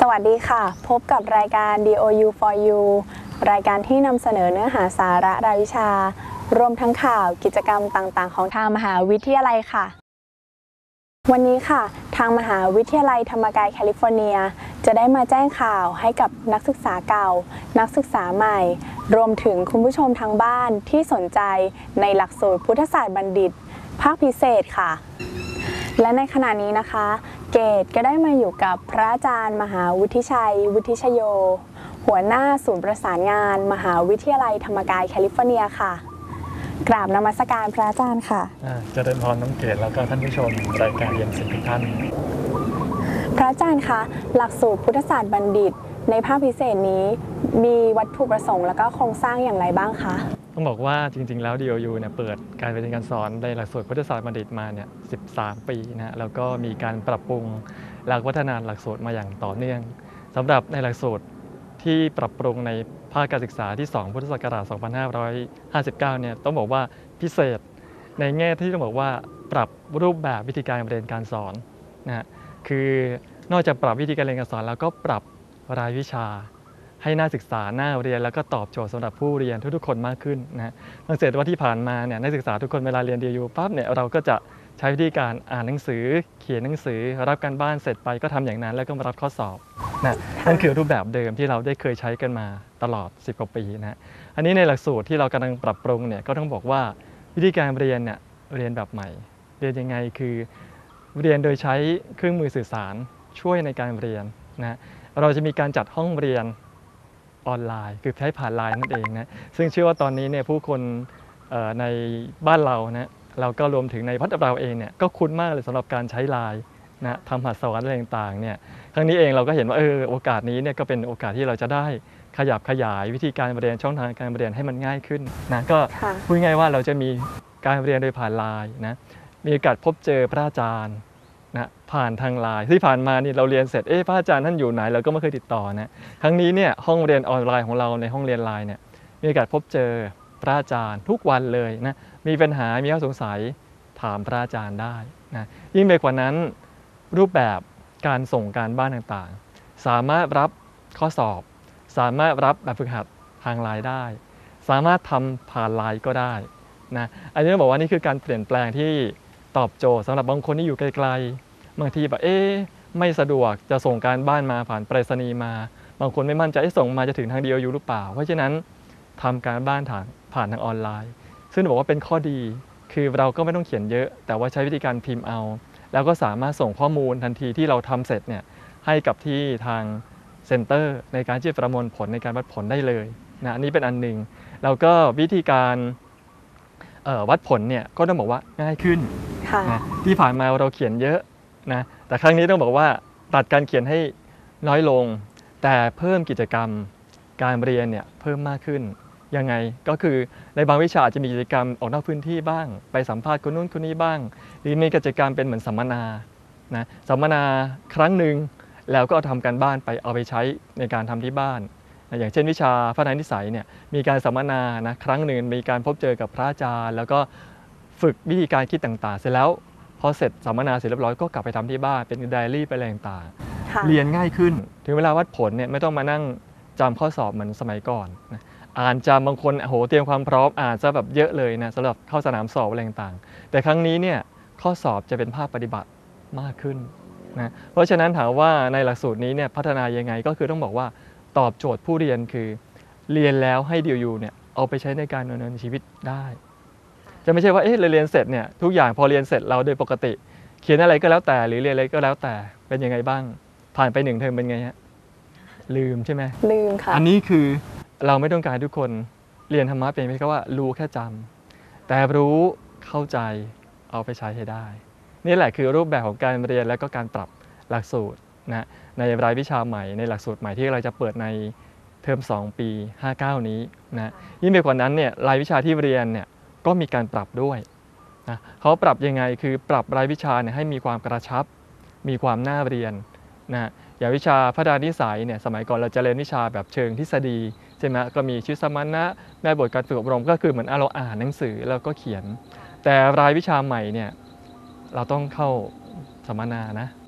สวัสดีค่ะพบกับรายการ DOU for You รายการที่นำเสนอเนื้อหาสาระรายวิชารวมทั้งข่าวกิจกรรมต่างๆของทางมหาวิทยาลัยค่ะวันนี้ค่ะทางมหาวิทยาลัยธรรมกายแคลิฟอร์เนียจะได้มาแจ้งข่าวให้กับนักศึกษาเก่านักศึกษาใหม่รวมถึงคุณผู้ชมทางบ้านที่สนใจในหลักสูตรพุทธศาสตร์บัณฑิตภาคพิเศษค่ะและในขณะนี้นะคะเกตก็ได้มาอยู่กับพระอาจารย์มหาวุฒิชัยวุฒิชโยหัวหน้าศูนย์ประสานงานมหาวิทยาลัยธรรมกายแคลิฟอร์เนียค่ะกราบนมัสการพระอาจารย์ค่ะเจริญพรน้องเกตแล้วก็ท่านผู้ชมรายการเรียนศิลป์ทุกท่านพระอาจารย์คะหลักสูตรพุทธศาสตร์บัณฑิตในภาคพิเศษนี้มีวัตถุประสงค์และก็โครงสร้างอย่างไรบ้างคะต้องบอกว่าจริงๆแล้ว DOU เนี่ยเปิดการเรียนการสอนในหลักสูตรพุทธศาสตร์บัณฑิตมาเนี่ย13 ปีนะแล้วก็มีการปรับปรุงและพัฒนาหลักสูตรมาอย่างต่อเนื่องสำหรับในหลักสูตรที่ปรับปรุงในภาคการศึกษาที่2พุทธศักราช2559เนี่ยต้องบอกว่าพิเศษในแง่ที่ต้องบอกว่าปรับรูปแบบวิธีการเรียนการสอนนะคือนอกจากปรับวิธีการเรียนการสอนแล้วก็ปรับรายวิชาให้น่าศึกษาน่าเรียนแล้วก็ตอบโจทย์สำหรับผู้เรียนทุกๆคนมากขึ้นนะสังเกตว่าที่ผ่านมาเนี่ยนักศึกษาทุกคนเวลาเรียน DOU ปั๊บเนี่ยเราก็จะใช้วิธีการอ่านหนังสือเขียนหนังสือรับการบ้านเสร็จไปก็ทำอย่างนั้นแล้วก็มารับข้อสอบนะนั่นคือรูปแบบเดิมที่เราได้เคยใช้กันมาตลอด10 กว่าปีนะอันนี้ในหลักสูตรที่เรากำลังปรับปรุงเนี่ยก็ต้องบอกว่าวิธีการเรียนเนี่ยเรียนแบบใหม่เรียนยังไงคือเรียนโดยใช้เครื่องมือสื่อสารช่วยในการเรียนนะเราจะมีการจัดห้องเรียนออนไลน์คือใช้ผ่านไลน์นั่นเองนะซึ่งเชื่อว่าตอนนี้เนี่ยผู้คนในบ้านเรานะเราก็รวมถึงในพัฒนาเราเองเนี่ยก็คุ้นมากเลยสำหรับการใช้ไลน์นะทำหัดสอนอะไรต่างๆเนี่ยครั้งนี้เองเราก็เห็นว่าโอกาสนี้เนี่ยก็เป็นโอกาสที่เราจะได้ขยับขยายวิธีการเรียนช่องทางการเรียนให้มันง่ายขึ้นนะก็พูดง่ายว่าเราจะมีการเรียนโดยผ่านไลน์นะมีโอกาสพบเจอพระอาจารย์นะผ่านทางไลน์ที่ผ่านมานี่เราเรียนเสร็จพระอาจารย์ท่านอยู่ไหนเราก็ไม่เคยติดต่อนะครั้งนี้เนี่ยห้องเรียนออนไลน์ของเราในห้องเรียนไลน์เนี่ยมีโอกาสพบเจอพระอาจารย์ทุกวันเลยนะมีปัญหามีข้อสงสัยถามพระอาจารย์ได้นะยิ่งไปกว่านั้นรูปแบบการส่งการบ้านต่างๆสามารถรับข้อสอบสามารถรับแบบฝึกหัดทางไลน์ได้สามารถทำผ่านไลน์ก็ได้นะอันนี้ต้องบอกว่านี่คือการเปลี่ยนแปลงที่ตอบโจทย์สำหรับบางคนที่อยู่ไกลๆบางทีแบบไม่สะดวกจะส่งการบ้านมาผ่านไปรษณีย์มาบางคนไม่มั่นใจส่งมาจะถึงทาง DOU หรือเปล่าเพราะฉะนั้นทำการบ้านผ่านทางออนไลน์ซึ่งบอกว่าเป็นข้อดีคือเราก็ไม่ต้องเขียนเยอะแต่ว่าใช้วิธีการพิมพ์เอาแล้วก็สามารถส่งข้อมูลทันทีที่เราทำเสร็จเนี่ยให้กับที่ทางเซ็นเตอร์ในการที่จะประมวลผลในการวัดผลได้เลยนะอันนี้เป็นอันหนึ่งแล้วก็วิธีการวัดผลเนี่ยก็ต้องบอกว่าง่ายขึ้นนะที่ผ่านมาเราเขียนเยอะนะแต่ครั้งนี้ต้องบอกว่าตัดการเขียนให้น้อยลงแต่เพิ่มกิจกรรมการเรียนเนี่ยเพิ่มมากขึ้นยังไงก็คือในบางวิชาจะมีกิจกรรมออกนอกพื้นที่บ้างไปสัมภาษณ์คนนู้นคนนี้บ้างหรือมีกิจกรรมเป็นเหมือนสัมมนานะสัมมนาครั้งหนึ่งแล้วก็เอาทำการบ้านไปเอาไปใช้ในการทำที่บ้านอย่างเช่นวิชาพัฒนานิสัยเนี่ยมีการสัมมนานะครั้งหนึ่งมีการพบเจอกับพระอาจารย์แล้วก็ฝึกวิธีการคิดต่างๆเสร็จแล้วพอเสร็จสัมมนาเสร็จเรียบร้อยก็กลับไปทำที่บ้านเป็นไดอารี่ไปอะไรต่างๆเรียนง่ายขึ้นถึงเวลาวัดผลเนี่ยไม่ต้องมานั่งจำข้อสอบเหมือนสมัยก่อนนะอ่านจำบางคนเตรียมความพร้อมอ่านซะแบบเยอะเลยนะสำหรับเข้าสนามสอบอะไรต่างๆแต่ครั้งนี้เนี่ยข้อสอบจะเป็นภาคปฏิบัติมากขึ้นนะเพราะฉะนั้นถามว่าในหลักสูตรนี้เนี่ยพัฒนายังไงก็คือต้องบอกว่าตอบโจทย์ผู้เรียนคือเรียนแล้วให้ DOU เนี่ยเอาไปใช้ในการดำเนินชีวิตได้จะไม่ใช่ว่าเราเรียนเสร็จเนี่ยทุกอย่างพอเรียนเสร็จเราโดยปกติเขียนอะไรก็แล้วแต่หรือเรียนอะไรก็แล้วแต่เป็นยังไงบ้างผ่านไป1 เทอมเป็นไงฮะลืมใช่ไหมลืมค่ะอันนี้คือเราไม่ต้องการทุกคนเรียนธรรมะเป็นไม่ใช่ว่ารู้แค่จำแต่รู้เข้าใจเอาไปใช้ให้ได้นี่แหละคือรูปแบบของการเรียนและก็การปรับหลักสูตรนะในรายวิชาใหม่ในหลักสูตรใหม่ที่เราจะเปิดในเทอม2 ปี59นี้นะยิ่งไปกว่านั้นเนี่ยรายวิชาที่เรียนเนี่ยก็มีการปรับด้วยนะเขาปรับยังไงคือปรับรายวิชาเนี่ยให้มีความกระชับมีความน่าเรียนนะอย่างวิชาพัฒนานิสัยเนี่ยสมัยก่อนเราจะเรียนวิชาแบบเชิงทฤษฎีใช่ไหมก็มีชีวิตสมณะแม่บทการฝึกอบรมก็คือเหมือนเราอ่านหนังสือแล้วก็เขียนแต่รายวิชาใหม่เนี่ยเราต้องเข้าสัมมนานะ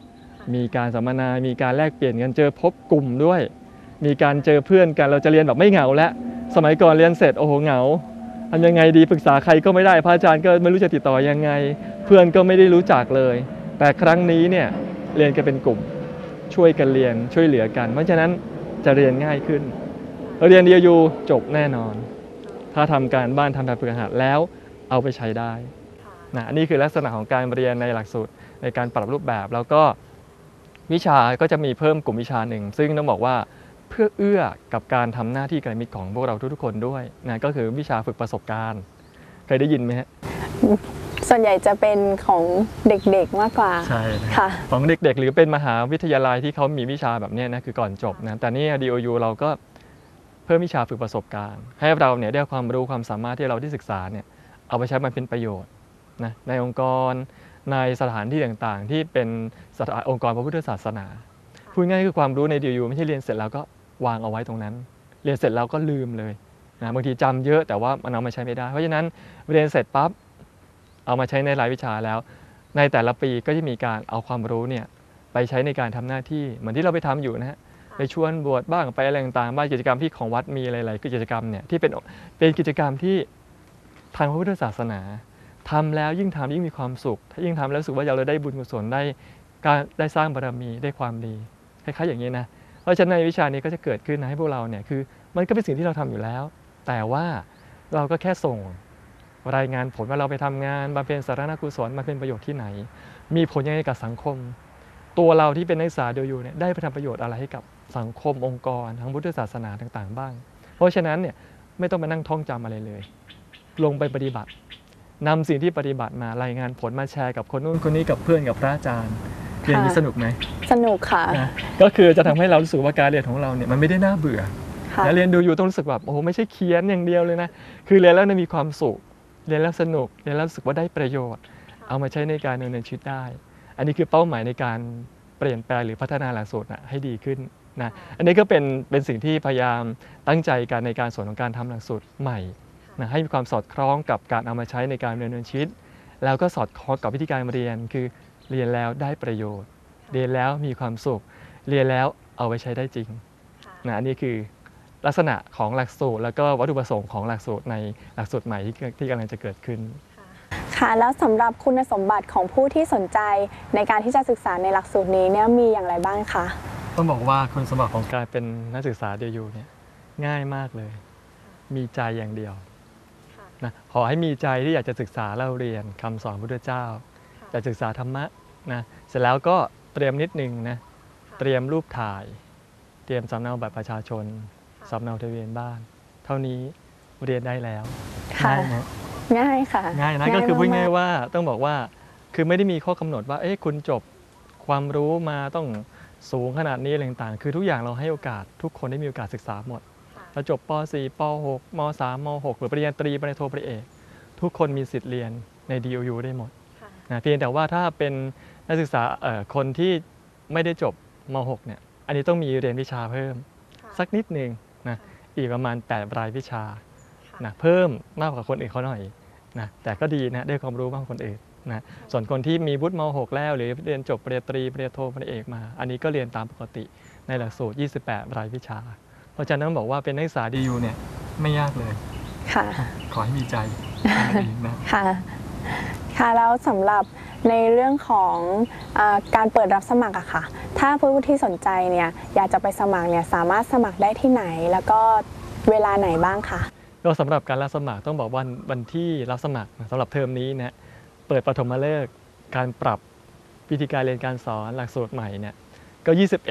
มีการสัมมนา มีการแลกเปลี่ยนกันเจอพบกลุ่มด้วย มีการเจอเพื่อนกันเราจะเรียนแบบไม่เหงาแล้วสมัยก่อนเรียนเสร็จโอ้โหเหงาทำยังไงดีปรึกษาใครก็ไม่ได้พระอาจารย์ก็ไม่รู้จะติดต่อยังไง เพื่อนก็ไม่ได้รู้จักเลย แต่ครั้งนี้เนี่ยเรียนกันเป็นกลุ่มช่วยกันเรียนช่วยเหลือกันเพราะฉะนั้นจะเรียนง่ายขึ้นเรียน DOU จบแน่นอน ถ้าทำการบ้านทำแบบฝึกหัดแล้วเอาไปใช้ได้นะนี่คือลักษณะของการเรียนในหลักสูตรในการปรับรูปแบบแล้วก็วิชาก็จะมีเพิ่มกลุ่มวิชาหนึ่งซึ่งต้องบอกว่าเพื่อเอื้อกับการทำหน้าที่การมิตรของพวกเราทุกๆคนด้วยนะก็คือวิชาฝึกประสบการณ์เคยได้ยินไหมฮะส่วนใหญ่จะเป็นของเด็กๆมากกว่าใช่ค่ะของเด็กๆหรือเป็นมหาวิทยาลัยที่เขามีวิชาแบบนี้นะคือก่อนจบนะแต่นี่ DOU เราก็เพิ่มวิชาฝึกประสบการณ์ให้เราเนี่ยได้ความรู้ความสามารถที่เราได้ศึกษาเนี่ยเอาไปใช้มันเป็นประโยชน์นะในองค์กรในสถานที่ต่างๆที่เป็นองค์กรพระพุทธศาสนาพูดง่ายคือความรู้ใน DOU ไม่ใช่เรียนเสร็จแล้วก็วางเอาไว้ตรงนั้นเรียนเสร็จแล้วก็ลืมเลยนะบางทีจำเยอะแต่ว่ามันเอามาใช้ไม่ได้เพราะฉะนั้นเรียนเสร็จปั๊บเอามาใช้ในรายวิชาแล้วในแต่ละปีก็จะมีการเอาความรู้เนี่ยไปใช้ในการทำหน้าที่เหมือนที่เราไปทำอยู่นะฮะไปชวนบวชบ้างไปอะไรต่างๆบ้างกิจกรรมที่ของวัดมีอะไรๆกิจกรรมเนี่ยที่เป็นกิจกรรมที่ทางพระพุทธศาสนาทำแล้วยิ่งทำยิ่งมีความสุขถ้ายิ่งทำแล้วรู้สึกว่าเราได้บุญกุศลได้สร้างบารมีได้ความดีคล้ายๆอย่างนี้นะเพราะฉะนั้นในวิชานี้ก็จะเกิดขึ้นนะให้พวกเราเนี่ยคือมันก็เป็นสิ่งที่เราทำอยู่แล้วแต่ว่าเราก็แค่ส่งรายงานผลว่าเราไปทำงานบำเพ็ญสาธารณกุศลมาเป็นประโยชน์ที่ไหนมีผลยังไงกับสังคมตัวเราที่เป็นนักศึกษาDOUเนี่ยได้ไปทำประโยชน์อะไรให้กับสังคมองค์กรทางพุทธศาสนาต่างๆบ้างเพราะฉะนั้นเนี่ยไม่ต้องมานั่งท่องจำอะไรเลยลงไปปฏิบัตินำสิ่งที่ปฏิบัติมารายงานผลมาแชร์กับคนนู้นคนนี้กับเพื่อนกับพระอาจารย์เรียนนี้สนุกไหมสนุกค่ะก็คือจะทำให้เรารู้สึกว่าการเรียนของเราเนี่ยมันไม่ได้น่าเบื่อและเรียนDOUต้องรู้สึกแบบโอ้โหไม่ใช่เขียนอย่างเดียวเลยนะคือเรียนแล้วมีความสุขเรียนแล้วสนุกเรียนแล้วรู้สึกว่าได้ประโยชน์เอามาใช้ในการดำเนินชีวิตได้อันนี้คือเป้าหมายในการเปลี่ยนแปลงหรือพัฒนาหลักสูตรให้ดีขึ้นนะอันนี้ก็เป็นสิ่งที่พยายามตั้งใจกันในการส่วนของการทำหลักสูตรใหม่นะให้มีความสอดคล้องกับการเอามาใช้ในการดำเนินชีวิตแล้วก็สอดคล้องกับวิธีการเรียนคือเรียนแล้วได้ประโยชน์เรียนแล้วมีความสุขเรียนแล้วเอาไปใช้ได้จริงนะอันนี้คือลักษณะของหลักสูตรแล้วก็วัตถุประสงค์ของหลักสูตรในหลักสูตรใหม่ที่กำลังจะเกิดขึ้นค่ะแล้วสำหรับคุณสมบัติของผู้ที่สนใจในการที่จะศึกษาในหลักสูตรนี้เนี่ยมีอย่างไรบ้างคะต้องบอกว่าคุณสมบัติของการเป็นนักศึกษาDOUเนี่ยง่ายมากเลยมีใจอย่างเดียวนะขอให้มีใจที่อยากจะศึกษาเล่าเรียนคำสอนพระพุทธเจ้าอยากศึกษาธรรมะนะเสร็จแล้วก็เตรียมนิดนึงนะเตรียมรูปถ่ายเตรียมสำเนาบัตรประชาชนสำเนาทะเบียนบ้านเท่านี้เรียนได้แล้วง่ายนะง่ายค่ะง่ายนะก็คือพูดง่ายว่าต้องบอกว่าคือไม่ได้มีข้อกำหนดว่าคุณจบความรู้มาต้องสูงขนาดนี้อะไรต่างๆคือทุกอย่างเราให้โอกาสทุกคนได้มีโอกาสศึกษาหมดเราจบป .4 ป .6 ม .3 ม .6 หรือปริญญาตรีปริญญาโทปริญญาเอกทุกคนมีสิทธิ์เรียนใน DOU ได้หมดนะเพียงแต่ว่าถ้าเป็นนักศึกษาคนที่ไม่ได้จบม .6 เนี่ยอันนี้ต้องมีเรียนวิชาเพิ่มสักนิดนึงนะอีกประมาณ8 รายวิชานะเพิ่มมากกว่าคนอื่นเขาหน่อยนะแต่ก็ดีนะได้ความรู้มากกว่าคนอื่นนะส่วนคนที่มีวุฒิม .6 แล้วหรือเรียนจบปริญญาตรีปริญญาโทปริญญาเอกมาอันนี้ก็เรียนตามปกติในหลักสูตร28 รายวิชาเพราะฉะนั้นบอกว่าเป็นนักศึกษาDOUเนี่ยไม่ยากเลยค่ะขอให้มีใจนะค่ะค่ะแล้วสำหรับในเรื่องของการเปิดรับสมัครอะค่ะถ้าผู้ที่สนใจเนี่ยอยากจะไปสมัครเนี่ยสามารถสมัครได้ที่ไหนแล้วก็เวลาไหนบ้างคะก็สำหรับการรับสมัครต้องบอกวันที่รับสมัครสำหรับเทอมนี้นะเปิดปฐมฤกษ์การปรับวิธีการเรียนการสอนหลักสูตรใหม่เนี่ยก็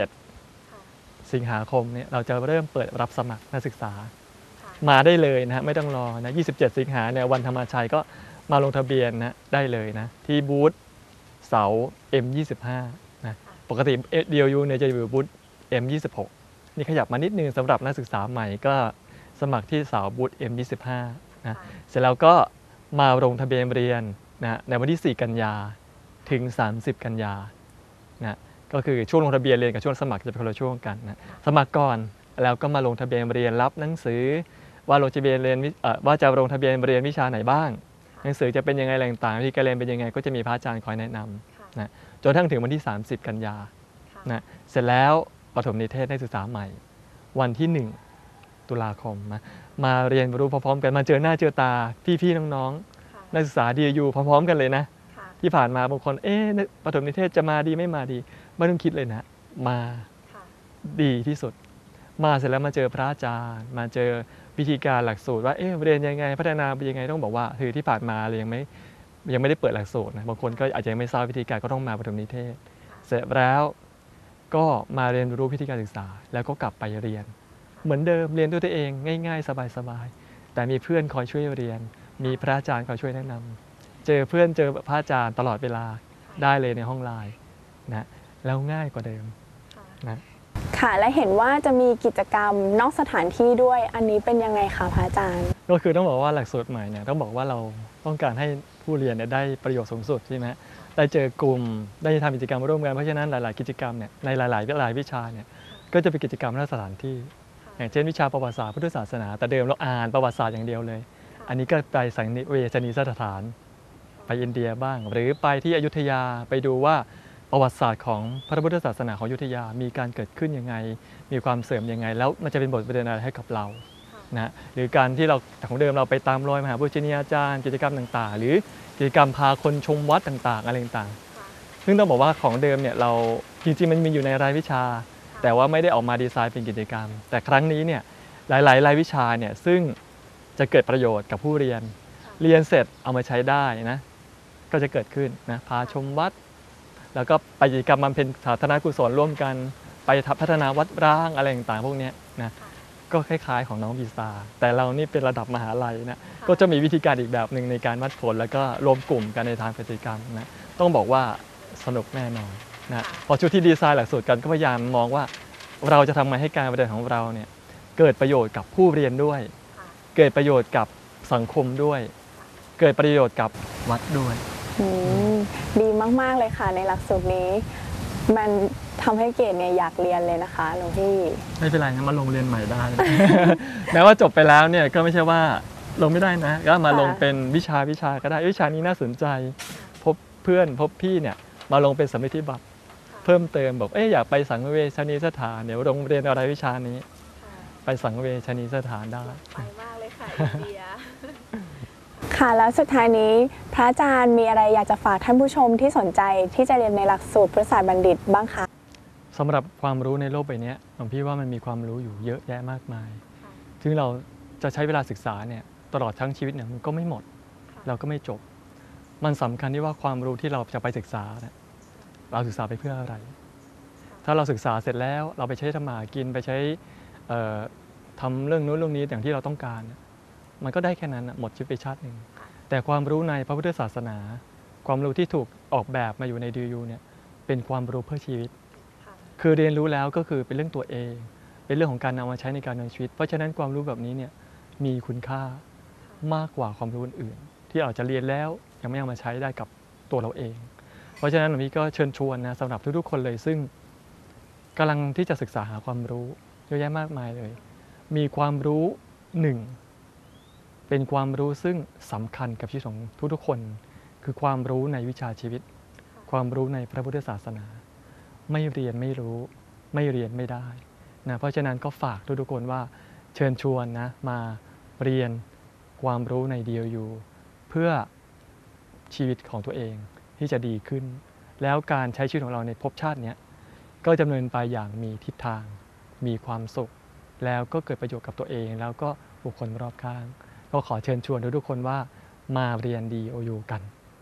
21 สิงหาคมเนี่ยเราจะเริ่มเปิดรับสมัครนักศึกษามาได้เลยนะไม่ต้องรอนะ27 สิงหาเนี่ยวันธรรมชัยก็มาลงทะเบียนนะได้เลยนะที่บูธเสา M25 นะปกติ DOU เนี่ยจะอยู่บูธ M26 นี่ขยับมานิดนึงสำหรับนักศึกษาใหม่ก็สมัครที่เสาบูธ M25 นะเสร็จแล้วก็มาลงทะเบียนเรียนนะในวันที่4 กันยาถึง30 กันยานะก็คือช่วงลงทะเบียนเรียนกับช่วงสมัครจะเป็นคนละช่วงกันนะสมัครก่อนแล้วก็มาลงทะเบียนเรียนรับหนังสือว่าลงทะเบียนเรียนว่าจะลงทะเบียนเรียนวิชาไหนบ้างหนังสือจะเป็นยังไงอะไรต่างๆวิธีการเรียนเป็นยังไงก็จะมีพระอาจารย์คอยแนะนำนะจนทั้งถึงวันที่30 กันยานะเสร็จแล้วประถมนิเทศนักศึกษาใหม่วันที่ 1 ตุลาคมมาเรียนรู้พร้อมๆกันมาเจอหน้าเจอตาพี่ๆน้องๆนักศึกษา DOU พร้อมๆกันเลยนะที่ผ่านมาบางคนประถมนิเทศจะมาดีไม่มาดีไม่ต้องคิดเลยนะมาดีที่สุดมาเสร็จแล้วมาเจอพระอาจารย์มาเจอวิธีการหลักสูตรว่าเรียนยังไงพัฒนาไปยังไงต้องบอกว่าคือที่ผ่านมาเรายังไม่ได้เปิดหลักสูตรนะบางคนก็อาจจะยังไม่ทราบวิธีการก็ต้องมาประถมนิเทศเสร็จแล้วก็มาเรียนรู้วิธีการศึกษาแล้วก็กลับไปเรียนเหมือนเดิมเรียนด้วยตัวเองง่ายๆสบายๆแต่มีเพื่อนคอยช่วยเรียนมีพระอาจารย์คอยช่วยแนะนำเจอเพื่อนเจอพระอาจารย์ตลอดเวลาได้เลยในห้องไลน์นะแล้วง่ายกว่าเดิมนะค่ะและเห็นว่าจะมีกิจกรรมนอกสถานที่ด้วยอันนี้เป็นยังไงคะพระอาจารย์ก็คือต้องบอกว่าหลักสูตรใหม่เนี่ยต้องบอกว่าเราต้องการให้ผู้เรียนได้ประโยชน์สูงสุดใช่ไหมได้เจอกลุ่มได้ทำกิจกรรมร่วมกันเพราะฉะนั้นหลายๆกิจกรรมเนี่ยในหลายวิชาเนี่ยก็จะเป็นกิจกรรมนอกสถานที่อย่างเช่นวิชาประวัติศาสตร์พุทธศาสนาแต่เดิมเราอ่านประวัติศาสตร์อย่างเดียวเลยอันนี้ก็ไปสังเวชนียสถานไปอินเดียบ้างหรือไปที่อยุธยาไปดูว่าประวัติศาสตร์ของพระพุทธศาสนาของอยุธยามีการเกิดขึ้นยังไงมีความเสื่อมยังไงแล้วมันจะเป็นบทเรียนอะไรให้กับเรานะหรือการที่เราของเดิมเราไปตามรอยมหาปุชนียาจารย์กิจกรรมต่างๆหรือกิจกรรมพาคนชมวัดต่างๆอะไรต่างๆซึ่งต้องบอกว่าของเดิมเนี่ยเราจริงๆมันมีอยู่ในรายวิชาแต่ว่าไม่ได้ออกมาดีไซน์เป็นกิจกรรมแต่ครั้งนี้เนี่ยหลายๆรายวิชาเนี่ยซึ่งจะเกิดประโยชน์กับผู้เรียนเสร็จเอามาใช้ได้นะก็จะเกิดขึ้นนะพาชมวัดแล้วก็ไปกิจกรรมบำเพ็ญสาธารณกุศลร่วมกันไปพัฒนาวัดร้างอะไรต่างๆพวกนี้นะก็คล้ายๆของน้องวีซ่าแต่เรานี่เป็นระดับมหาลัยนะก็จะมีวิธีการอีกแบบหนึ่งในการวัดผลแล้วก็รวมกลุ่มกันในทางกิจกรรมนะต้องบอกว่าสนุกแน่นอนนะพอชุดที่ดีไซน์หลักสูตรกันก็พยายามมองว่าเราจะทำไงให้การเรียนของเราเนี่ยเกิดประโยชน์กับผู้เรียนด้วยเกิดประโยชน์กับสังคมด้วยเกิดประโยชน์กับวัดด้วยดีมากๆเลยค่ะในหลักสูตรนี้มันทำให้เกดเนี่ยอยากเรียนเลยนะคะหลวงพี่ไม่เป็นไรนะมาลงเรียนใหม่ได้ แม้ว่าจบไปแล้วเนี่ยก็ไม่ใช่ว่าลงไม่ได้นะก็มาลงเป็นวิชาก็ได้วิชานี้น่าสนใจพบเพื่อนพบพี่เนี่ยมาลงเป็นสำเร็จบัตรเพิ่มเติมบอกอยากไปสังเวชนียสถานเดี๋ยวโรงเรียนอะไรวิชานี้ไปสังเวชนียสถานได้ไปมากเลยค่ะอินเดียค่ะแล้วสุดท้ายนี้พระอาจารย์มีอะไรอยากจะฝากท่านผู้ชมที่สนใจที่จะเรียนในหลักสูตรพุทธศาสตร์บัณฑิตบ้างคะสำหรับความรู้ในโลกใบนี้ผมพี่ว่ามันมีความรู้อยู่เยอะแยะมากมายซึ่งเราจะใช้เวลาศึกษาเนี่ยตลอดทั้งชีวิตเนี่ยมันก็ไม่หมดเราก็ไม่จบมันสำคัญที่ว่าความรู้ที่เราจะไปศึกษาเนี่ยเราศึกษาไปเพื่ออะไรถ้าเราศึกษาเสร็จแล้วเราไปใช้ทำมากินไปใช้ทำเรื่องนู้นเรื่องนี้อย่างที่เราต้องการมันก็ได้แค่นั้นหมดชีวิตไปชาติหนึ่งแต่ความรู้ในพระพุทธศาสนาความรู้ที่ถูกออกแบบมาอยู่ใน DU เนี่ยเป็นความรู้เพื่อชีวิตคือเรียนรู้แล้วก็คือเป็นเรื่องตัวเองเป็นเรื่องของการนำมาใช้ในการดำเนินชีวิตเพราะฉะนั้นความรู้แบบนี้เนี่ยมีคุณค่ามากกว่าความรู้อื่นที่อาจจะเรียนแล้วยังไม่เอามาใช้ได้กับตัวเราเองเพราะฉะนั้นหลวงพี่ก็เชิญชวนนะสำหรับทุกๆคนเลยซึ่งกำลังที่จะศึกษาหาความรู้เยอะแยะมากมายเลยมีความรู้หนึ่งเป็นความรู้ซึ่งสำคัญกับชีวิตของทุกๆคนคือความรู้ในวิชาชีวิตความรู้ในพระพุทธศาสนาไม่เรียนไม่รู้ไม่เรียนไม่ได้นะเพราะฉะนั้นก็ฝากทุกๆคนว่าเชิญชวนนะมาเรียนความรู้ใน DOU เพื่อชีวิตของตัวเองที่จะดีขึ้นแล้วการใช้ชีวิตของเราในภพชาตินี้ก็ดำเนินไปอย่างมีทิศทางมีความสุขแล้วก็เกิดประโยชน์กับตัวเองแล้วก็บุคคลรอบข้างก็ขอเชิญชวนทุกคนว่ามาเรียน DOU กัน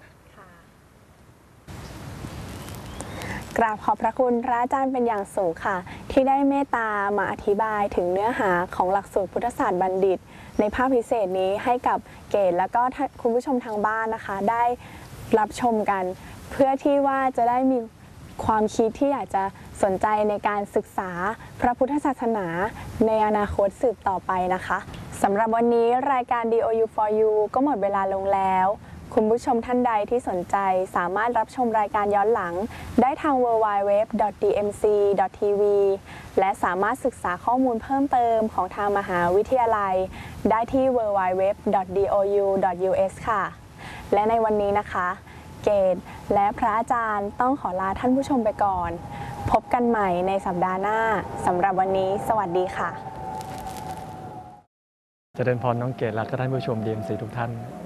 กราบขอบพระคุณพระอาจารย์เป็นอย่างสูงค่ะที่ได้เมตตามาอธิบายถึงเนื้อหาของหลักสูตรพุทธศาสตร์บัณฑิตในภาคพิเศษนี้ให้กับเกดและก็คุณผู้ชมทางบ้านนะคะได้รับชมกันเพื่อที่ว่าจะได้มีความคิดที่อยากจะสนใจในการศึกษาพระพุทธศาสนาในอนาคตสืบต่อไปนะคะสำหรับวันนี้รายการ DOU for You ก็หมดเวลาลงแล้วคุณผู้ชมท่านใดที่สนใจสามารถรับชมรายการย้อนหลังได้ทาง www.dmc.tv และสามารถศึกษาข้อมูลเพิ่มเติมของทางมหาวิทยาลัยได้ที่ www.dou.us ค่ะและในวันนี้นะคะเกดและพระอาจารย์ต้องขอลาท่านผู้ชมไปก่อนพบกันใหม่ในสัปดาห์หน้าสำหรับวันนี้สวัสดีค่ะเจริญพรน้องเกดและก็ท่านผู้ชม DMC ทุกท่าน